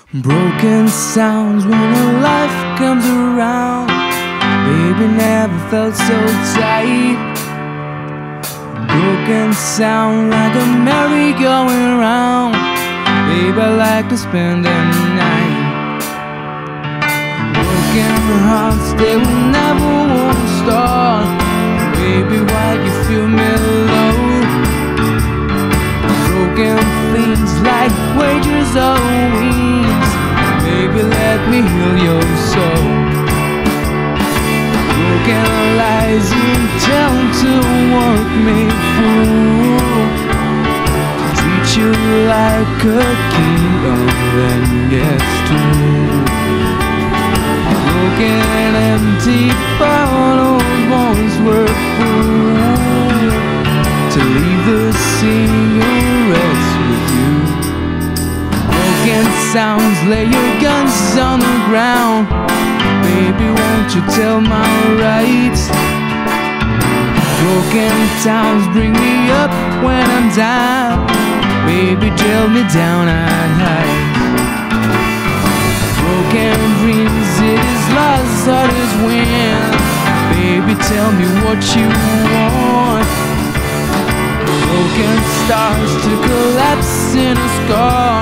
Broken sounds when a life comes around. Baby, never felt so tight. Broken sound like a merry-go-round. Baby, I like to spend the night. Broken hearts, they will never want to start. Baby, why you feel me low? Broken things like wages or wings. Baby, let me heal your soul. Broken lies you tell to work me fool. Treat you like a king, oh then gets true. Broken empty bottles once were full. To leave the cigarettes with you. Broken sounds, lay your guns on the ground. Baby, won't you tell my rights? Broken towns bring me up when I'm down. Baby, drill me down at height. Broken dreams, it is lost, hard as wind. Baby, tell me what you want. Broken stars to collapse in a scar.